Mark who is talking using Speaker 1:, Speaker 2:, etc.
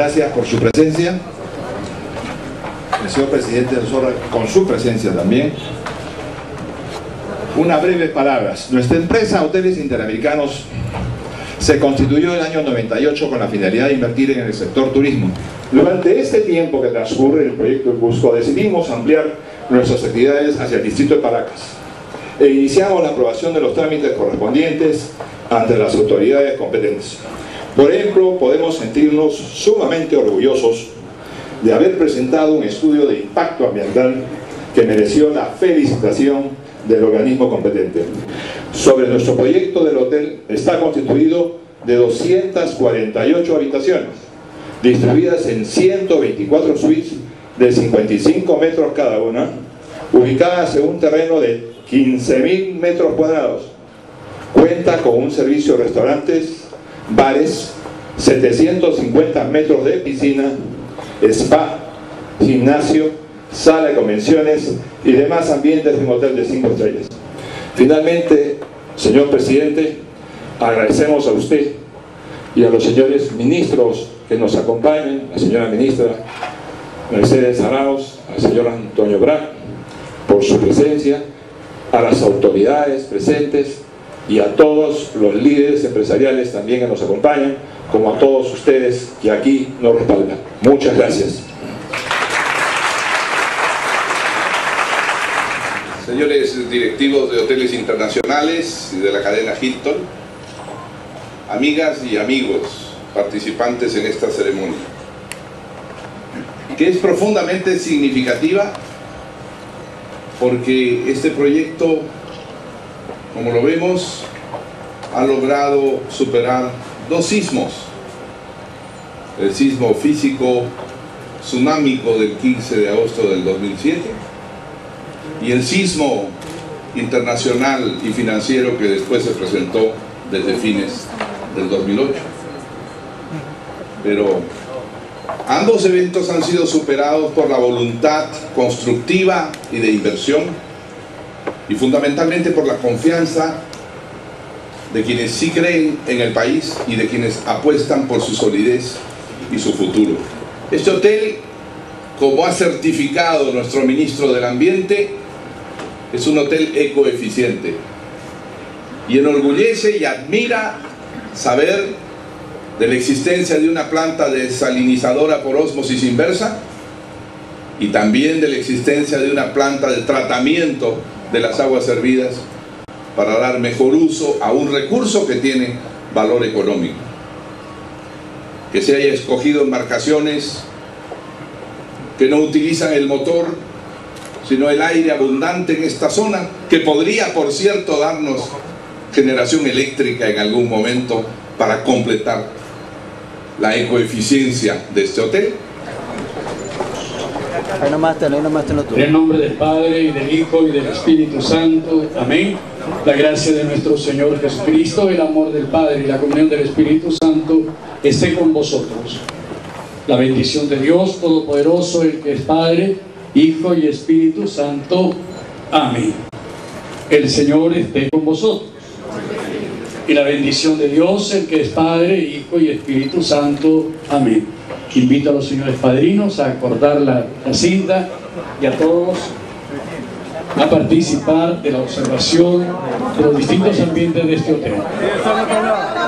Speaker 1: gracias por su presencia. El señor presidente nos honra con su presencia también. Unas breves palabras. Nuestra empresa Hoteles Interamericanos se constituyó en el año 98 con la finalidad de invertir en el sector turismo. Durante este tiempo que transcurre el proyecto en Cusco, decidimos ampliar nuestras actividades hacia el distrito de Paracas e iniciamos la aprobación de los trámites correspondientes ante las autoridades competentes. Por ejemplo, podemos sentirnos sumamente orgullosos de haber presentado un estudio de impacto ambiental que mereció la felicitación del organismo competente. Sobre nuestro proyecto del hotel, está constituido de 248 habitaciones, distribuidas en 124 suites de 55 metros cada una, ubicadas en un terreno de 15.000 metros cuadrados. Cuenta con un servicio de restaurantes, bares, 750 metros de piscina, spa, gimnasio, sala de convenciones y demás ambientes de un hotel de 5 estrellas. Finalmente, señor presidente, agradecemos a usted y a los señores ministros que nos acompañan, la señora ministra Mercedes Arauz, al señor Antonio Brac, por su presencia, a las autoridades presentes y a todos los líderes empresariales también que nos acompañan, como a todos ustedes que aquí nos respaldan. Muchas gracias.
Speaker 2: Señores directivos de hoteles internacionales y de la cadena Hilton, amigas y amigos participantes en esta ceremonia, que es profundamente significativa porque este proyecto, como lo vemos, ha logrado superar 2 sismos: el sismo físico tsunámico del 15 de agosto del 2007 y el sismo internacional y financiero que después se presentó desde fines del 2008. Pero ambos eventos han sido superados por la voluntad constructiva y de inversión, y fundamentalmente por la confianza de quienes sí creen en el país y de quienes apuestan por su solidez y su futuro. Este hotel, como ha certificado nuestro ministro del Ambiente, es un hotel ecoeficiente y enorgullece y admira saber de la existencia de una planta desalinizadora por ósmosis inversa y también de la existencia de una planta de tratamiento de las aguas servidas para dar mejor uso a un recurso que tiene valor económico. Que se haya escogido embarcaciones que no utilizan el motor, sino el aire abundante en esta zona, que podría, por cierto, darnos generación eléctrica en algún momento para completar la ecoeficiencia de este hotel.
Speaker 3: En el nombre del Padre, y del Hijo, y del Espíritu Santo. Amén. La gracia de nuestro Señor Jesucristo, el amor del Padre y la comunión del Espíritu Santo esté con vosotros. La bendición de Dios Todopoderoso, el que es Padre, Hijo y Espíritu Santo. Amén. El Señor esté con vosotros. Y la bendición de Dios, el que es Padre, Hijo y Espíritu Santo. Amén. Invito a los señores padrinos a acordar la cinta y a todos a participar de la observación de los distintos ambientes de este hotel.